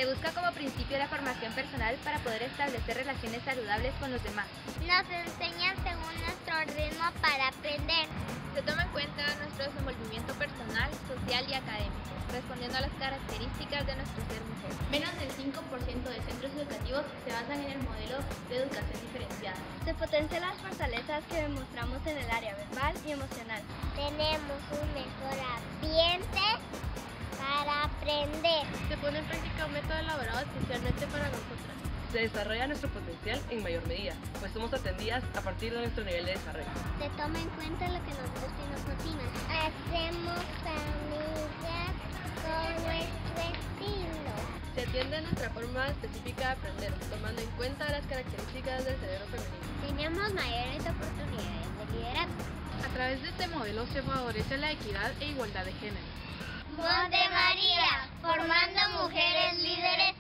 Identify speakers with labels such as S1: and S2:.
S1: Se busca como principio la formación personal para poder establecer relaciones saludables con los demás.
S2: Nos enseñan según nuestro ritmo para aprender.
S1: Se toma en cuenta nuestro desenvolvimiento personal, social y académico, respondiendo a las características de nuestro ser mujer.
S3: Menos del 5% de centros educativos se basan en el modelo de educación diferenciada.
S4: Se potencian las fortalezas que demostramos en el área verbal y emocional.
S2: Tenemos un mejor ambiente para aprender.
S3: Se pone en práctica un método elaborado especialmente para nosotras.
S5: Se desarrolla nuestro potencial en mayor medida, pues somos atendidas a partir de nuestro nivel de desarrollo.
S2: Se toma en cuenta lo que nos gusta y nos motiva. Hacemos amigas con nuestro estilo.
S3: Se atiende a nuestra forma específica de aprender, tomando en cuenta las características del cerebro femenino.
S2: Tenemos mayores oportunidades de liderazgo.
S6: A través de este modelo se favorece la equidad e igualdad de género.
S2: Montemaría, formando mujeres líderes